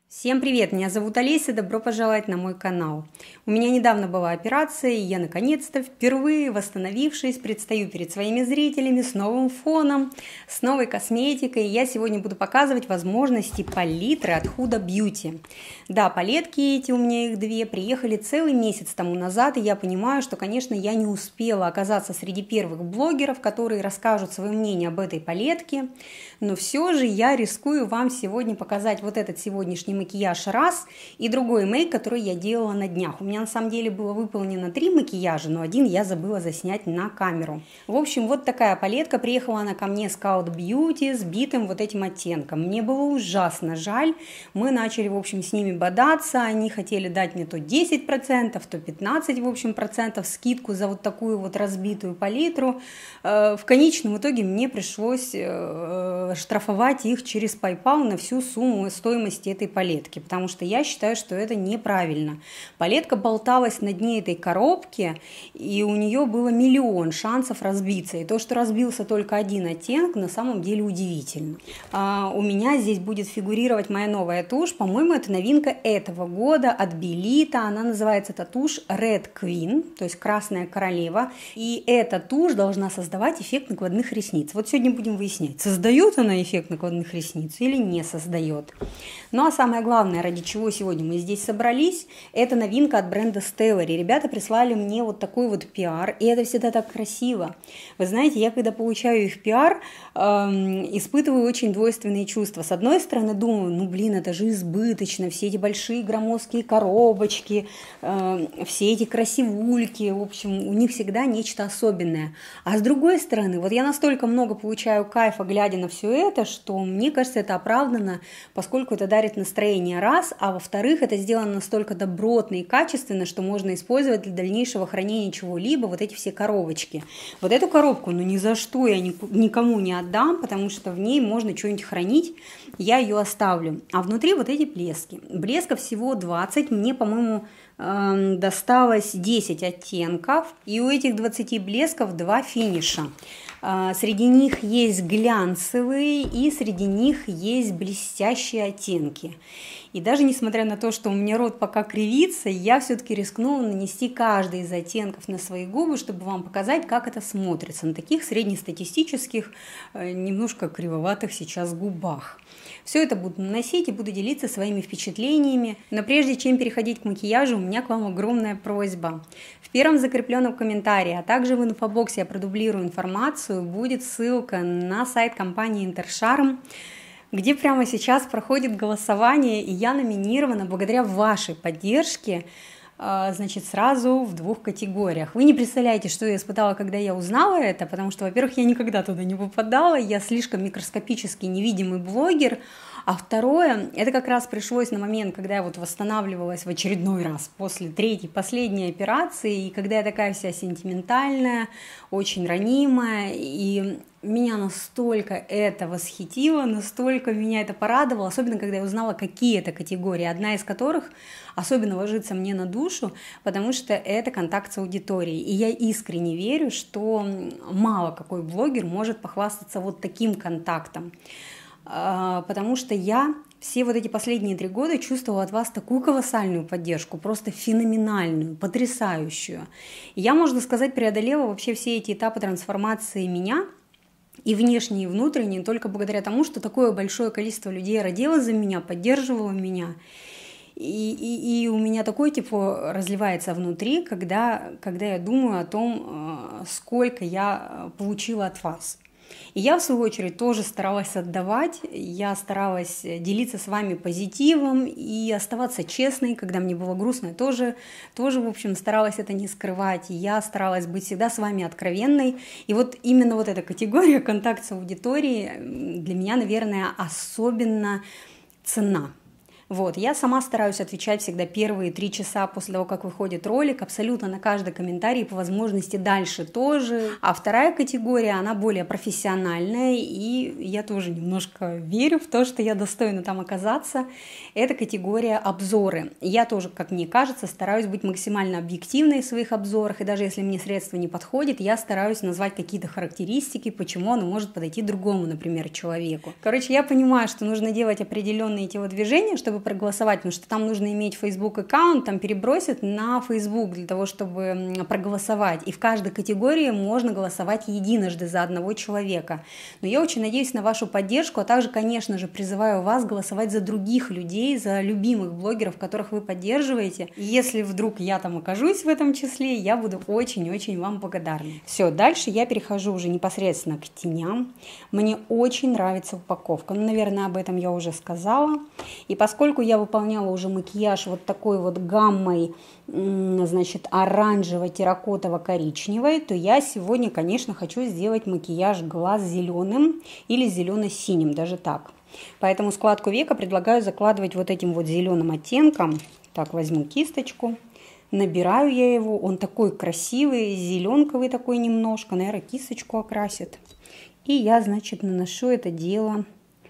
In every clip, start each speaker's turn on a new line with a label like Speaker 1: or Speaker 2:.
Speaker 1: Всем привет, меня зовут Олеся, добро пожаловать на мой канал. У меня недавно была операция, и я наконец-то, впервые восстановившись, предстаю перед своими зрителями с новым фоном, с новой косметикой. И я сегодня буду показывать возможности палитры от Huda Beauty. Да, палетки эти, у меня их две, приехали целый месяц тому назад, и я понимаю, что, конечно, я не успела оказаться среди первых блогеров, которые расскажут свое мнение об этой палетке, но все же я рискую вам сегодня показать вот этот сегодняшний макияж раз и другой мейк, который я делала на днях. У меня на самом деле было выполнено 3 макияжа, но один я забыла заснять на камеру. В общем, вот такая палетка. Приехала она ко мне с Huda Beauty с битым вот этим оттенком. Мне было ужасно жаль. Мы начали, в общем, с ними бодаться. Они хотели дать мне то 10%, то 15%, в общем, процентов скидку за вот такую вот разбитую палитру. В конечном итоге мне пришлось штрафовать их через PayPal на всю сумму стоимости этой палетки, потому что я считаю, что это неправильно. Палетка болталась на дне этой коробки, и у нее было миллион шансов разбиться. И то, что разбился только один оттенок, на самом деле удивительно. У меня здесь будет фигурировать моя новая тушь. По-моему, это новинка этого года от Белита. Она называется эта тушь Red Queen, то есть Красная Королева. И эта тушь должна создавать эффект накладных ресниц. Вот сегодня будем выяснять, создает она эффект накладных ресниц или не создает. Ну а самое главное, ради чего сегодня мы здесь собрались, это новинка от бренда Stellary. Ребята прислали мне вот такой вот пиар, и это всегда так красиво. Вы знаете, я когда получаю их пиар, испытываю очень двойственные чувства. С одной стороны думаю, ну блин, это же избыточно, все эти большие громоздкие коробочки, все эти красивульки, в общем, у них всегда нечто особенное. А с другой стороны, вот я настолько много получаю кайфа, глядя на все это, что мне кажется, это оправдано, поскольку это дарит настроение раз, а во-вторых, это сделано настолько добротно и качественно, что можно использовать для дальнейшего хранения чего-либо, вот эти все коробочки. Вот эту коробку, ну ни за что я никому не отдам, потому что в ней можно что-нибудь хранить, я ее оставлю. А внутри вот эти блески. Блеска всего 20, мне, по-моему, досталось 10 оттенков, и у этих 20 блесков 2 финиша. Среди них есть глянцевые, и среди них есть блестящие оттенки. И даже несмотря на то, что у меня рот пока кривится, я все-таки рискнула нанести каждый из оттенков на свои губы, чтобы вам показать, как это смотрится на таких среднестатистических, немножко кривоватых сейчас губах. Все это буду наносить и буду делиться своими впечатлениями. Но прежде чем переходить к макияжу, у меня к вам огромная просьба. В первом закрепленном комментарии, а также в инфобоксе я продублирую информацию, будет ссылка на сайт компании Интершарм, где прямо сейчас проходит голосование, и я номинирована благодаря вашей поддержке, значит, сразу в 2 категориях. Вы не представляете, что я испытала, когда я узнала это, потому что, во-первых, я никогда туда не попадала, я слишком микроскопически невидимый блогер, а второе, это как раз пришлось на момент, когда я вот восстанавливалась в очередной раз после 3-й, последней операции, и когда я такая вся сентиментальная, очень ранимая, и меня настолько это восхитило, настолько меня это порадовало, особенно когда я узнала, какие это категории, одна из которых особенно ложится мне на душу, потому что это контакт с аудиторией. И я искренне верю, что мало какой блогер может похвастаться вот таким контактом, потому что я все вот эти последние 3 года чувствовала от вас такую колоссальную поддержку, просто феноменальную, потрясающую. И я, можно сказать, преодолела вообще все эти этапы трансформации меня, и внешне, и внутренне, только благодаря тому, что такое большое количество людей родило за меня, поддерживало меня. И у меня такое тепло разливается внутри, когда я думаю о том, сколько я получила от вас. И я, в свою очередь, тоже старалась отдавать, я старалась делиться с вами позитивом и оставаться честной, когда мне было грустно, тоже, в общем, старалась это не скрывать, и я старалась быть всегда с вами откровенной. И вот именно вот эта категория, контакт с аудиторией, для меня, наверное, особенно ценна. Вот, я сама стараюсь отвечать всегда первые 3 часа после того, как выходит ролик, абсолютно на каждый комментарий, по возможности дальше тоже. А вторая категория, она более профессиональная, и я тоже немножко верю в то, что я достойна там оказаться. Это категория обзоры. Я тоже, как мне кажется, стараюсь быть максимально объективной в своих обзорах, и даже если мне средство не подходит, я стараюсь назвать какие-то характеристики, почему оно может подойти другому, например, человеку. Короче, я понимаю, что нужно делать определенные телодвижения, чтобы чтобы проголосовать, потому что там нужно иметь Facebook аккаунт, там перебросят на Facebook для того, чтобы проголосовать. И в каждой категории можно голосовать единожды за одного человека. Но я очень надеюсь на вашу поддержку, а также, конечно же, призываю вас голосовать за других людей, за любимых блогеров, которых вы поддерживаете. И если вдруг я там окажусь в этом числе, я буду очень-очень вам благодарна. Все, дальше я перехожу уже непосредственно к теням. Мне очень нравится упаковка. Ну, наверное, об этом я уже сказала. И поскольку я выполняла уже макияж вот такой вот гаммой, значит, оранжево-терракотово-коричневой, то я сегодня, конечно, хочу сделать макияж глаз зеленым или зелено-синим, даже так. Поэтому складку века предлагаю закладывать вот этим вот зеленым оттенком. Так, возьму кисточку, набираю я его, он такой красивый, зеленковый такой немножко, наверное, кисточку окрасит. И я, значит, наношу это дело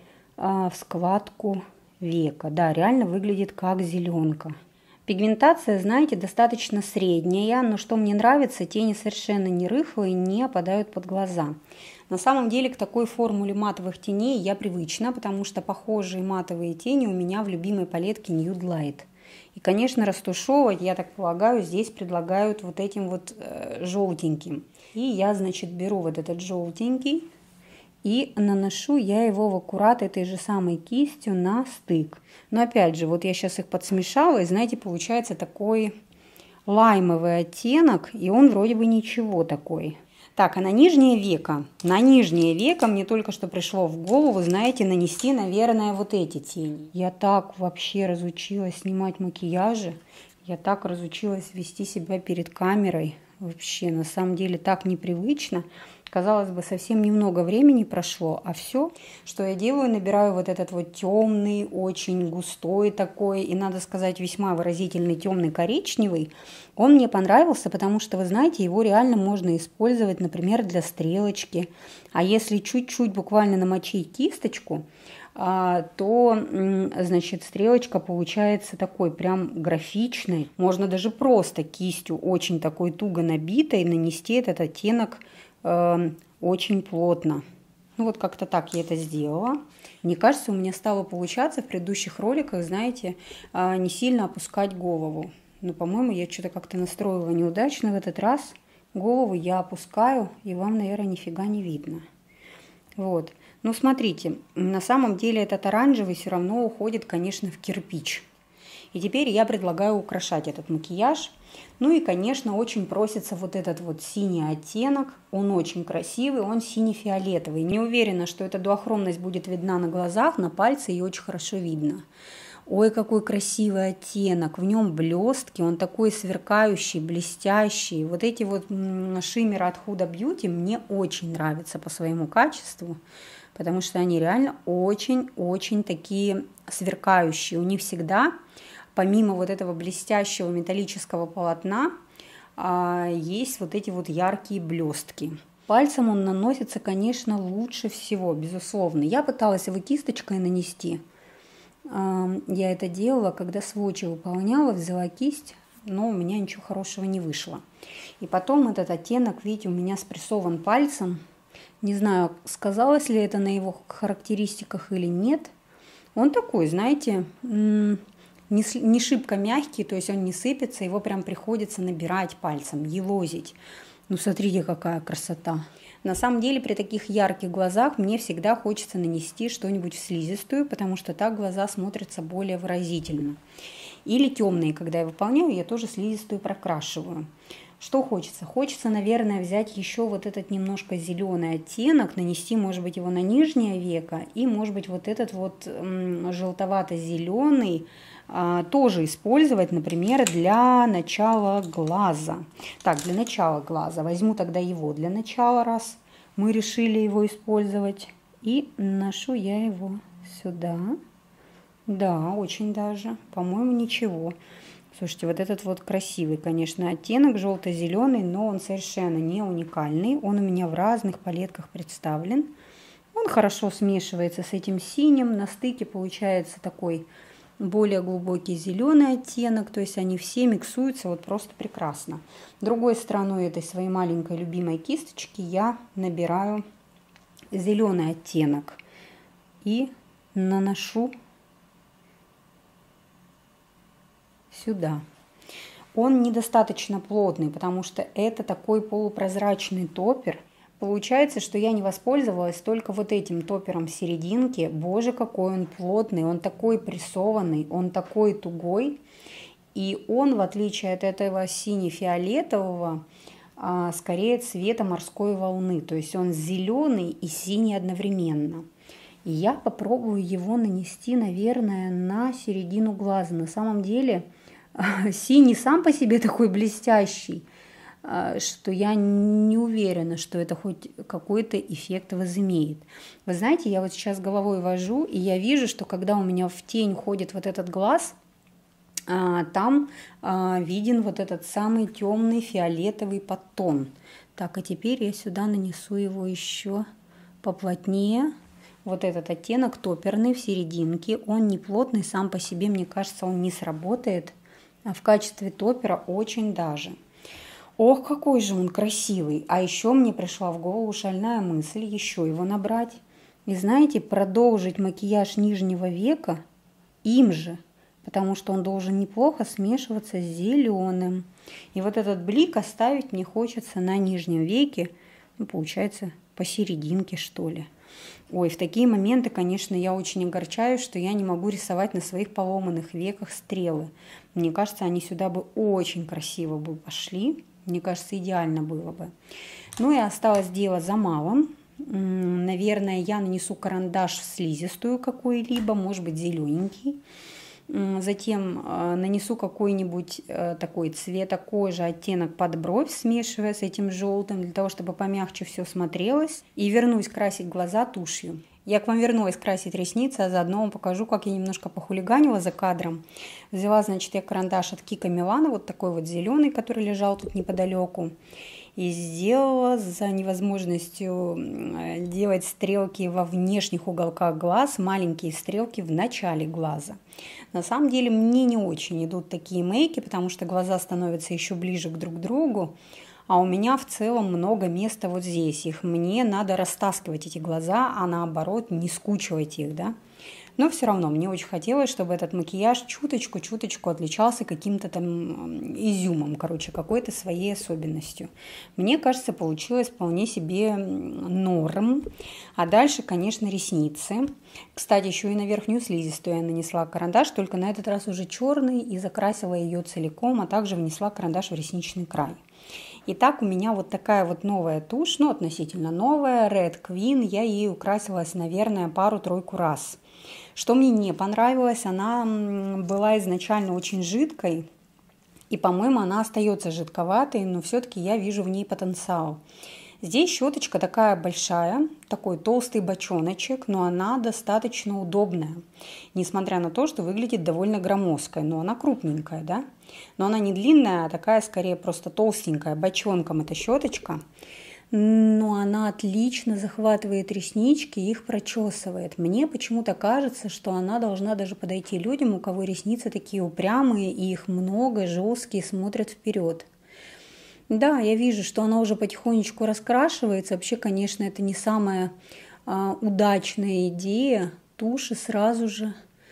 Speaker 1: в складку века. Да, реально выглядит как зеленка. Пигментация, знаете, достаточно средняя, но что мне нравится, тени совершенно не рыхлые, не опадают под глаза. На самом деле к такой формуле матовых теней я привычна, потому что похожие матовые тени у меня в любимой палетке Nude Light. И, конечно, растушевывать, я так полагаю, здесь предлагают вот этим вот желтеньким. И я, значит, беру вот этот желтенький и наношу я его в аккурат этой же самой кистью на стык. Но опять же, вот я сейчас их подсмешала, и, знаете, получается такой лаймовый оттенок, и он вроде бы ничего такой. Так, а на нижнее веко? На нижнее веко мне только что пришло в голову, знаете, нанести, наверное, вот эти тени. Я так вообще разучилась снимать макияжи, я так разучилась вести себя перед камерой. Вообще, на самом деле, так непривычно. Казалось бы, совсем немного времени прошло, а все, что я делаю, набираю вот этот вот темный, очень густой такой, и, надо сказать, весьма выразительный темный коричневый. Он мне понравился, потому что, вы знаете, его реально можно использовать, например, для стрелочки. А если чуть-чуть буквально намочить кисточку, то, значит, стрелочка получается такой прям графичной. Можно даже просто кистью очень такой туго набитой нанести этот оттенок очень плотно. Ну вот как-то так я это сделала. Мне кажется, у меня стало получаться в предыдущих роликах, знаете, не сильно опускать голову. Но, по-моему, я что-то как-то настроила неудачно в этот раз. Голову я опускаю, и вам, наверное, нифига не видно. Вот. Ну, смотрите, на самом деле этот оранжевый все равно уходит, конечно, в кирпич. И теперь я предлагаю украшать этот макияж. Ну и, конечно, очень просится вот этот вот синий оттенок. Он очень красивый, он сине-фиолетовый. Не уверена, что эта дуохромность будет видна на глазах, на пальце ее очень хорошо видно. Ой, какой красивый оттенок, в нем блестки, он такой сверкающий, блестящий. Вот эти вот шиммеры от Huda Beauty мне очень нравятся по своему качеству, потому что они реально очень-очень такие сверкающие. У них всегда, помимо вот этого блестящего металлического полотна, есть вот эти вот яркие блестки. Пальцем он наносится, конечно, лучше всего, безусловно. Я пыталась его кисточкой нанести. Я это делала, когда сводчи выполняла, взяла кисть, но у меня ничего хорошего не вышло. И потом этот оттенок, видите, у меня спрессован пальцем. Не знаю, сказалось ли это на его характеристиках или нет. Он такой, знаете, не шибко мягкий, то есть он не сыпется, его прям приходится набирать пальцем, елозить. Ну, смотрите, какая красота. На самом деле, при таких ярких глазах мне всегда хочется нанести что-нибудь в слизистую, потому что так глаза смотрятся более выразительно. Или темные, когда я выполняю, я тоже слизистую прокрашиваю. Что хочется? Хочется, наверное, взять еще вот этот немножко зеленый оттенок, нанести, может быть, его на нижнее веко, и, может быть, вот этот вот желтовато-зеленый тоже использовать, например, для начала глаза. Так, для начала глаза. Возьму тогда его для начала, раз мы решили его использовать. И наношу я его сюда. Да, очень даже. По-моему, ничего. Слушайте, вот этот вот красивый, конечно, оттенок, желто-зеленый, но он совершенно не уникальный. Он у меня в разных палетках представлен. Он хорошо смешивается с этим синим. На стыке получается такой более глубокий зеленый оттенок, то есть они все миксуются вот просто прекрасно. Другой стороной этой своей маленькой любимой кисточки я набираю зеленый оттенок и наношу сюда. Он недостаточно плотный, потому что это такой полупрозрачный топпер. Получается, что я не воспользовалась только вот этим топпером в серединке. Боже, какой он плотный, он такой прессованный, он такой тугой. И он, в отличие от этого сине-фиолетового, скорее цвета морской волны. То есть он зеленый и синий одновременно. И я попробую его нанести, наверное, на середину глаза. На самом деле синий сам по себе такой блестящий, что я не уверена, что это хоть какой-то эффект возымеет. Вы знаете, я вот сейчас головой вожу, и я вижу, что когда у меня в тень ходит вот этот глаз, там виден вот этот самый темный фиолетовый подтон. Так, а теперь я сюда нанесу его еще поплотнее. Вот этот оттенок топперный в серединке, он не плотный сам по себе, мне кажется, он не сработает, а в качестве топпера очень даже. Ох, какой же он красивый! А еще мне пришла в голову шальная мысль еще его набрать. И знаете, продолжить макияж нижнего века им же, потому что он должен неплохо смешиваться с зеленым. И вот этот блик оставить мне хочется на нижнем веке, ну, получается, посерединке, что ли. Ой, в такие моменты, конечно, я очень огорчаюсь, что я не могу рисовать на своих поломанных веках стрелы. Мне кажется, они сюда бы очень красиво бы пошли. Мне кажется, идеально было бы. Ну и осталось дело за малым. Наверное, я нанесу карандаш в слизистую какой-либо, может быть, зелененький. Затем нанесу какой-нибудь такой цвета кожи, оттенок под бровь, смешивая с этим желтым, для того, чтобы помягче все смотрелось. И вернусь красить глаза тушью. Я к вам вернулась красить ресницы, а заодно вам покажу, как я немножко похулиганила за кадром. Взяла, значит, я карандаш от Кика Милана, вот такой вот зеленый, который лежал тут неподалеку. И сделала за невозможностью делать стрелки во внешних уголках глаз, маленькие стрелки в начале глаза. На самом деле мне не очень идут такие мейки, потому что глаза становятся еще ближе к друг другу, а у меня в целом много места вот здесь. Их мне надо растаскивать, эти глаза, а наоборот не скучивать их, да. Но все равно мне очень хотелось, чтобы этот макияж чуточку отличался каким-то там изюмом, короче, какой-то своей особенностью. Мне кажется, получилось вполне себе норм. А дальше, конечно, ресницы. Кстати, еще и на верхнюю слизистую я нанесла карандаш, только на этот раз уже черный, и закрасила ее целиком, а также внесла карандаш в ресничный край. Итак, у меня вот такая вот новая тушь, ну, относительно новая, Red Queen. Я ей украсилась, наверное, пару-тройку раз. Что мне не понравилось, она была изначально очень жидкой, и, по-моему, она остается жидковатой, но все-таки я вижу в ней потенциал. Здесь щеточка такая большая, такой толстый бочоночек, но она достаточно удобная, несмотря на то, что выглядит довольно громоздкой, но она крупненькая, да? Но она не длинная, а такая скорее просто толстенькая, бочонком эта щеточка. Но она отлично захватывает реснички и их прочесывает. Мне почему-то кажется, что она должна даже подойти людям, у кого ресницы такие упрямые, и их много, жесткие, смотрят вперед. Да, я вижу, что она уже потихонечку раскрашивается. Вообще, конечно, это не самая удачная идея туши сразу же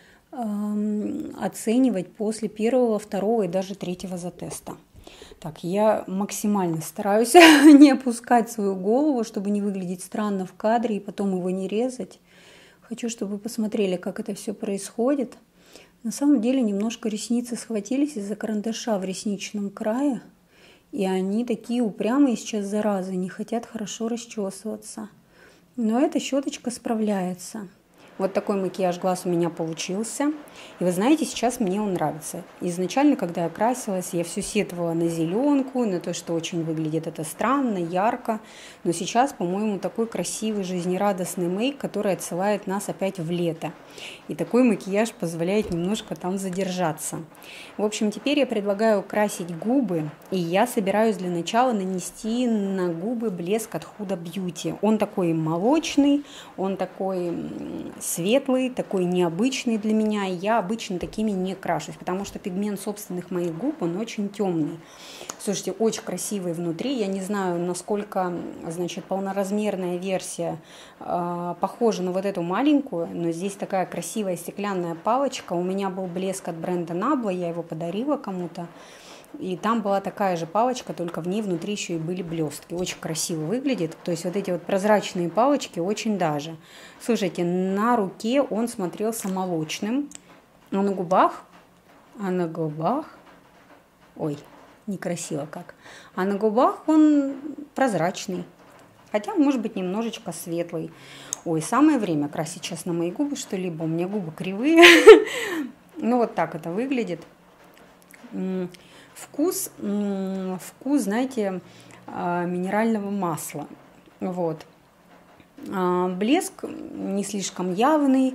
Speaker 1: оценивать после первого, второго и даже третьего затеста. Так, я максимально стараюсь не опускать свою голову, чтобы не выглядеть странно в кадре и потом его не резать. Хочу, чтобы вы посмотрели, как это все происходит. На самом деле немножко ресницы схватились из-за карандаша в ресничном крае. И они такие упрямые сейчас, заразы, не хотят хорошо расчесываться. Но эта щеточка справляется. Вот такой макияж глаз у меня получился. И вы знаете, сейчас мне он нравится. Изначально, когда я красилась, я все сетовала на зеленку, на то, что очень выглядит это странно, ярко. Но сейчас, по-моему, такой красивый, жизнерадостный мейк, который отсылает нас опять в лето. И такой макияж позволяет немножко там задержаться. В общем, теперь я предлагаю красить губы. И я собираюсь для начала нанести на губы блеск от Huda Beauty. Он такой молочный, он такой светлый, такой необычный для меня. И я обычно такими не крашусь, потому что пигмент собственных моих губ, он очень темный. Слушайте, очень красивый внутри. Я не знаю, насколько, значит, полноразмерная версия похожа на вот эту маленькую, но здесь такая красивая стеклянная палочка. У меня был блеск от бренда Nabla, я его подарила кому-то. И там была такая же палочка, только в ней внутри еще и были блестки. Очень красиво выглядит. То есть вот эти вот прозрачные палочки очень даже. Слушайте, на руке он смотрелся молочным. А на губах? Ой, некрасиво как. А на губах он прозрачный. Хотя, может быть, немножечко светлый. Ой, самое время красить сейчас на мои губы что-либо. У меня губы кривые. Ну, вот так это выглядит. Вкус, знаете, минерального масла. Вот. Блеск не слишком явный,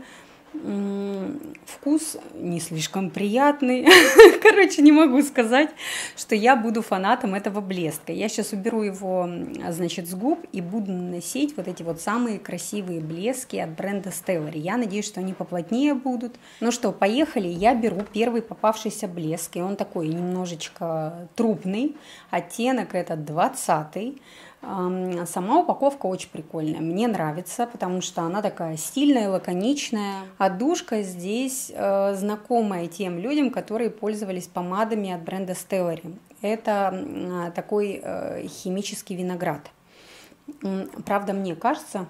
Speaker 1: вкус не слишком приятный. Короче, не могу сказать, что я буду фанатом этого блеска. Я сейчас уберу его, значит, с губ и буду наносить вот эти вот самые красивые блески от бренда Stellary. Я надеюсь, что они поплотнее будут. Ну что, поехали. Я беру первый попавшийся блеск, и он такой немножечко трупный. Оттенок это 20-й. Сама упаковка очень прикольная, мне нравится, потому что она такая стильная, лаконичная. Отдушка здесь знакомая тем людям, которые пользовались помадами от бренда Stellary. Это такой химический виноград. Правда, мне кажется,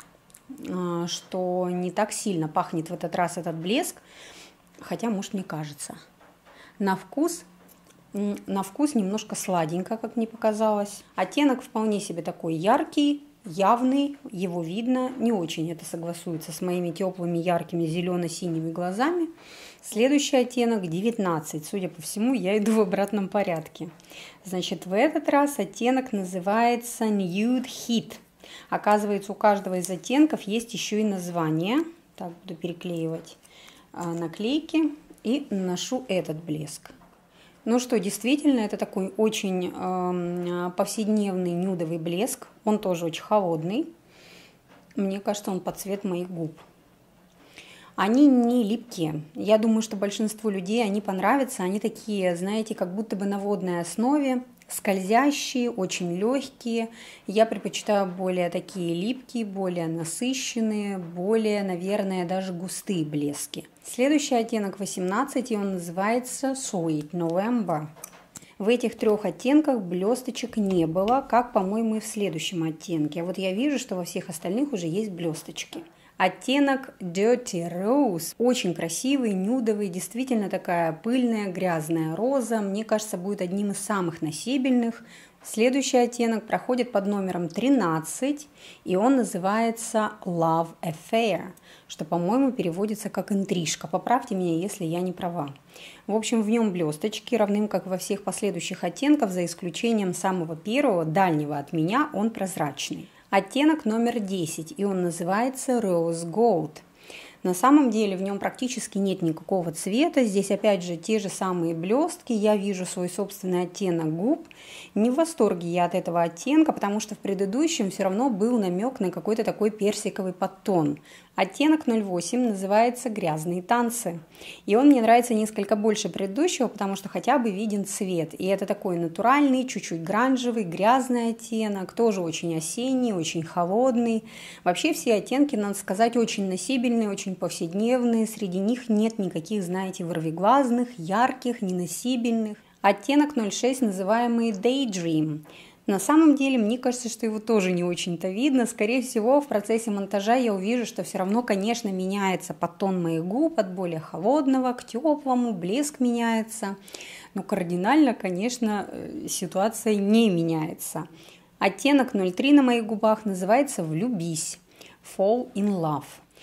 Speaker 1: что не так сильно пахнет в этот раз этот блеск, хотя, может, мне кажется. На вкус немножко сладенько, как мне показалось. Оттенок вполне себе такой яркий, явный, его видно. Не очень это согласуется с моими теплыми, яркими, зелено-синими глазами. Следующий оттенок 19. Судя по всему, я иду в обратном порядке. Значит, в этот раз оттенок называется Nude Heat. Оказывается, у каждого из оттенков есть еще и название. Так, буду переклеивать наклейки и наношу этот блеск. Ну что, действительно, это такой очень повседневный нюдовый блеск. Он тоже очень холодный. Мне кажется, он под цвет моих губ. Они не липкие. Я думаю, что большинству людей они понравятся. Они такие, знаете, как будто бы на водной основе. Скользящие, очень легкие. Я предпочитаю более такие липкие, более насыщенные, более, наверное, даже густые блески. Следующий оттенок 18, и он называется Sweet November. В этих трех оттенках блесточек не было, как, по-моему, и в следующем оттенке. А вот я вижу, что во всех остальных уже есть блесточки. Оттенок Dirty Rose. Очень красивый, нюдовый, действительно такая пыльная, грязная роза. Мне кажется, будет одним из самых носибельных. Следующий оттенок проходит под номером 13, и он называется Love Affair, что, по-моему, переводится как интрижка. Поправьте меня, если я не права. В общем, в нем блесточки, равным как во всех последующих оттенках, за исключением самого первого, дальнего от меня, он прозрачный. Оттенок номер 10, и он называется Rose Gold. На самом деле в нем практически нет никакого цвета. Здесь опять же те же самые блестки. Я вижу свой собственный оттенок губ. Не в восторге я от этого оттенка, потому что в предыдущем все равно был намек на какой-то такой персиковый подтон. Оттенок 08 называется «Грязные танцы». И он мне нравится несколько больше предыдущего, потому что хотя бы виден цвет. И это такой натуральный, чуть-чуть гранжевый, грязный оттенок, тоже очень осенний, очень холодный. Вообще все оттенки, надо сказать, очень носибельные, очень повседневные. Среди них нет никаких, знаете, ворвиглазных, ярких, неносибельных. Оттенок 06, называемый Daydream. На самом деле, мне кажется, что его тоже не очень-то видно. Скорее всего, в процессе монтажа я увижу, что все равно, конечно, меняется подтон моих губ от более холодного к теплому, блеск меняется. Но кардинально, конечно, ситуация не меняется. Оттенок 03 на моих губах называется «Влюбись» – Fall in Love.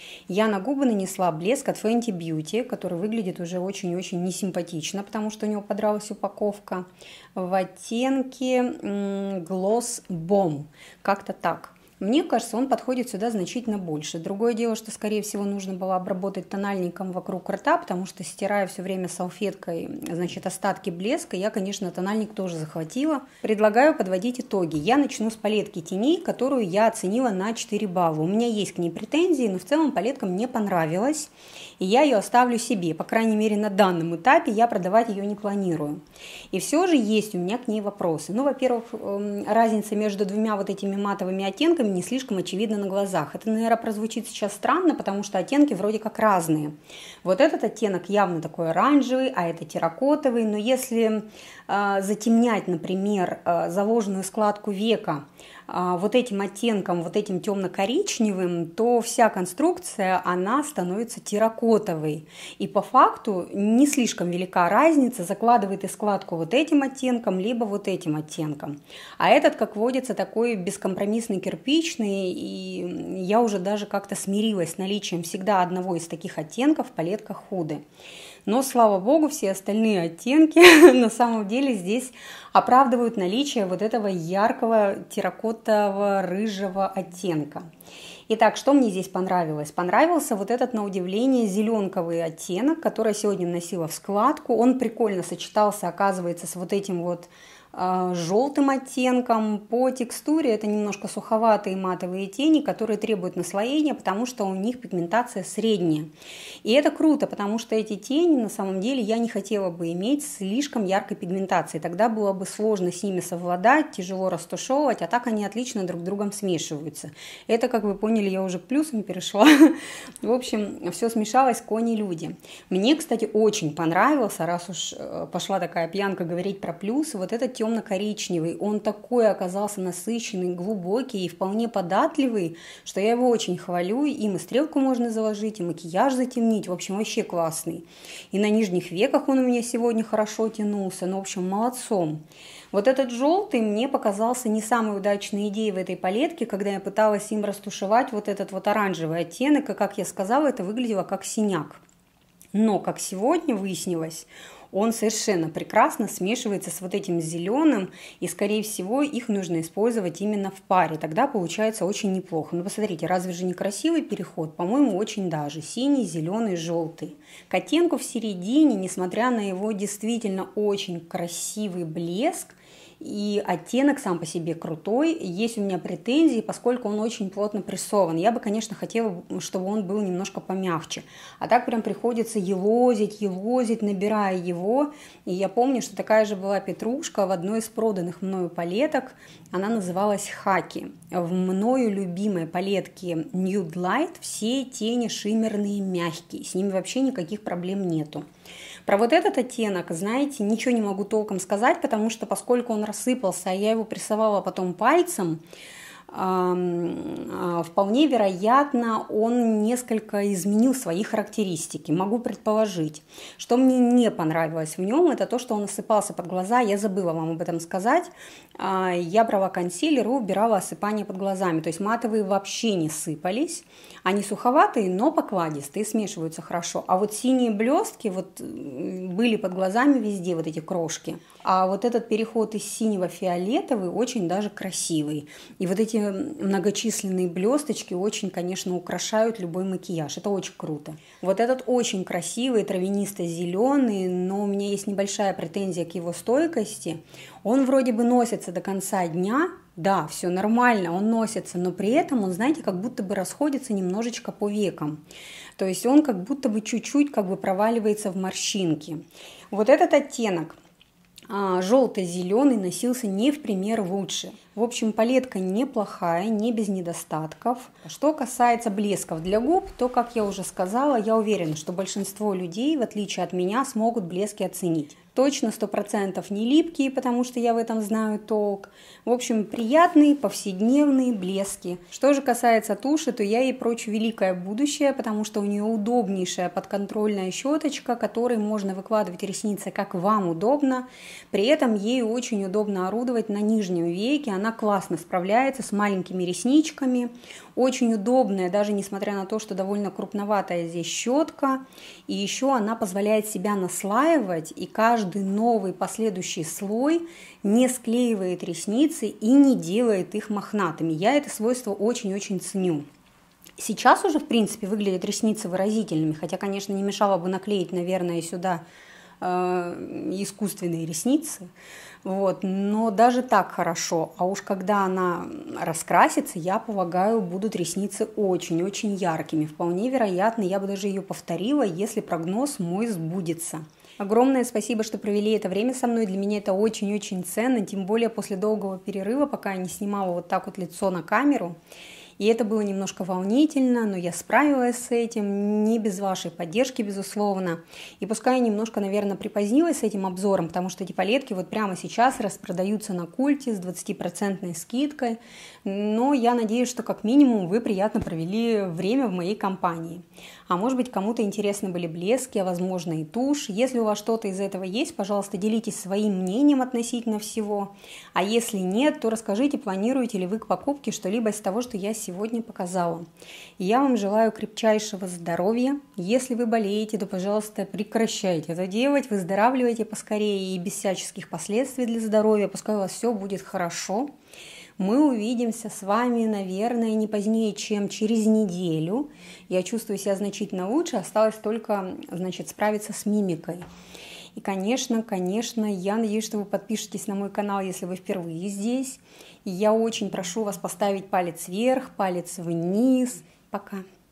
Speaker 1: Я на губы нанесла блеск от Fenty Beauty, который выглядит уже очень-очень несимпатично, потому что у него подралась упаковка, в оттенке Gloss Bomb. Как-то так. Мне кажется, он подходит сюда значительно больше. Другое дело, что, скорее всего, нужно было обработать тональником вокруг рта, потому что, стирая все время салфеткой, значит, остатки блеска, я, конечно, тональник тоже захватила. Предлагаю подводить итоги. Я начну с палетки теней, которую я оценила на 4 балла. У меня есть к ней претензии, но в целом палетка мне понравилась, и я ее оставлю себе. По крайней мере, на данном этапе я продавать ее не планирую. И все же есть у меня к ней вопросы. Ну, во-первых, разница между двумя вот этими матовыми оттенками не слишком очевидна на глазах. Это, наверное, прозвучит сейчас странно, потому что оттенки вроде как разные. Вот этот оттенок явно такой оранжевый, а это терракотовый. Но если затемнять, например, заложенную складку века вот этим оттенком, вот этим темно-коричневым, то вся конструкция, она становится терракотовой. И по факту не слишком велика разница, закладывает и складку вот этим оттенком, либо вот этим оттенком. А этот, как водится, такой бескомпромиссный кирпичный, и я уже даже как-то смирилась с наличием всегда одного из таких оттенков в палетках Huda. Но, слава богу, все остальные оттенки на самом деле здесь оправдывают наличие вот этого яркого терракотового рыжего оттенка. Итак, что мне здесь понравилось? Понравился вот этот, на удивление, зеленковый оттенок, который я сегодня носила в складку. Он прикольно сочетался, оказывается, с вот этим вот желтым оттенком. По текстуре это немножко суховатые матовые тени, которые требуют наслоения, потому что у них пигментация средняя. И это круто, потому что эти тени на самом деле я не хотела бы иметь слишком яркой пигментацией. Тогда было бы сложно с ними совладать, тяжело растушевывать, а так они отлично друг с другом смешиваются. Это, как вы поняли, я уже к плюсам перешла. В общем, все смешалось, кони-люди. Мне, кстати, очень понравился, раз уж пошла такая пьянка говорить про плюсы, вот этот темно-коричневый. Он такой оказался насыщенный, глубокий и вполне податливый, что я его очень хвалю. Им и стрелку можно заложить, и макияж затемнить. В общем, вообще классный. И на нижних веках он у меня сегодня хорошо тянулся. Ну, в общем, молодцом. Вот этот желтый мне показался не самой удачной идеей в этой палетке, когда я пыталась им растушевать вот этот вот оранжевый оттенок. И, как я сказала, это выглядело как синяк. Но, как сегодня выяснилось, он совершенно прекрасно смешивается с вот этим зеленым, и, скорее всего, их нужно использовать именно в паре. Тогда получается очень неплохо. Ну, посмотрите, разве же не красивый переход? По-моему, очень даже. Синий, зеленый, желтый. К оттенку в середине, несмотря на его действительно очень красивый блеск, и оттенок сам по себе крутой, есть у меня претензии, поскольку он очень плотно прессован. Я бы, конечно, хотела, чтобы он был немножко помягче. А так прям приходится елозить, набирая его. И я помню, что такая же была петрушка в одной из проданных мною палеток. Она называлась Хаки. В мною любимой палетке Nude Light все тени шиммерные, мягкие. С ними вообще никаких проблем нету. Про вот этот оттенок, знаете, ничего не могу толком сказать, потому что поскольку он рассыпался, а я его прессовала потом пальцем, вполне вероятно, он несколько изменил свои характеристики. Могу предположить. Что мне не понравилось в нем, это то, что он осыпался под глаза. Я забыла вам об этом сказать. Я брала консилер и убирала осыпание под глазами. То есть матовые вообще не сыпались. Они суховатые, но покладистые, смешиваются хорошо. А вот синие блестки вот были под глазами везде, вот эти крошки. А вот этот переход из синего в фиолетовый очень даже красивый. И вот эти многочисленные блесточки очень, конечно, украшают любой макияж. Это очень круто. Вот этот очень красивый, травянисто-зеленый, но у меня есть небольшая претензия к его стойкости. Он вроде бы носится до конца дня. Да, все нормально, он носится, но при этом он, знаете, как будто бы расходится немножечко по векам. То есть он как будто бы чуть-чуть как бы проваливается в морщинки. Вот этот оттенок желто-зеленый носился не в пример лучше. В общем, палетка неплохая, не без недостатков. Что касается блесков для губ, то, как я уже сказала, я уверена, что большинство людей, в отличие от меня, смогут блески оценить. Точно 100% не липкие, потому что я в этом знаю толк. В общем, приятные повседневные блески. Что же касается туши, то я ей прочу великое будущее, потому что у нее удобнейшая подконтрольная щеточка, которой можно выкладывать ресницы как вам удобно. При этом ей очень удобно орудовать на нижнем веке. Она классно справляется с маленькими ресничками. Очень удобная, даже несмотря на то, что довольно крупноватая здесь щетка. И еще она позволяет себя наслаивать, и каждый новый последующий слой не склеивает ресницы и не делает их мохнатыми. Я это свойство очень-очень ценю. Сейчас уже, в принципе, выглядят ресницы выразительными, хотя, конечно, не мешало бы наклеить, наверное, сюда искусственные ресницы. Вот. Но даже так хорошо. А уж когда она раскрасится, я полагаю, будут ресницы очень-очень яркими. Вполне вероятно, я бы даже ее повторила, если прогноз мой сбудется. Огромное спасибо, что провели это время со мной. Для меня это очень-очень ценно, тем более после долгого перерыва, пока я не снимала вот так вот лицо на камеру. И это было немножко волнительно, но я справилась с этим, не без вашей поддержки, безусловно. И пускай я немножко, наверное, припозднилась с этим обзором, потому что эти палетки вот прямо сейчас распродаются на Культе с 20% скидкой. Но я надеюсь, что как минимум вы приятно провели время в моей компании. А может быть, кому-то интересны были блески, а возможно и тушь. Если у вас что-то из этого есть, пожалуйста, делитесь своим мнением относительно всего. А если нет, то расскажите, планируете ли вы к покупке что-либо из того, что я сегодня показала. И я вам желаю крепчайшего здоровья. Если вы болеете, то, пожалуйста, прекращайте это делать, выздоравливайте поскорее и без всяческих последствий для здоровья. Пускай у вас все будет хорошо. Мы увидимся с вами, наверное, не позднее, чем через неделю. Я чувствую себя значительно лучше, осталось только, значит, справиться с мимикой. И, конечно, я надеюсь, что вы подпишетесь на мой канал, если вы впервые здесь. И я очень прошу вас поставить палец вверх, палец вниз. Пока.